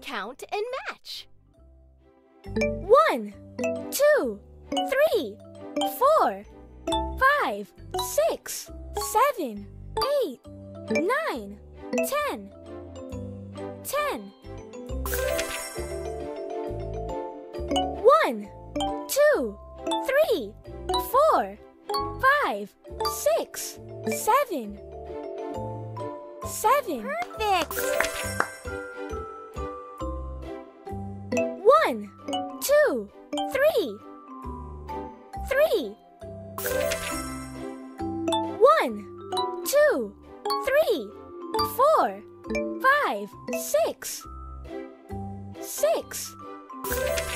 count and match. 1, 2, 3, 4, 5, 6, 7, 8, 9, 10. 10. 1, 2, 3, 4, 5, 6, 7. 7. Perfect! 1, 2, 3, 3. 1, 2, 3, 4, 5, 6. 6.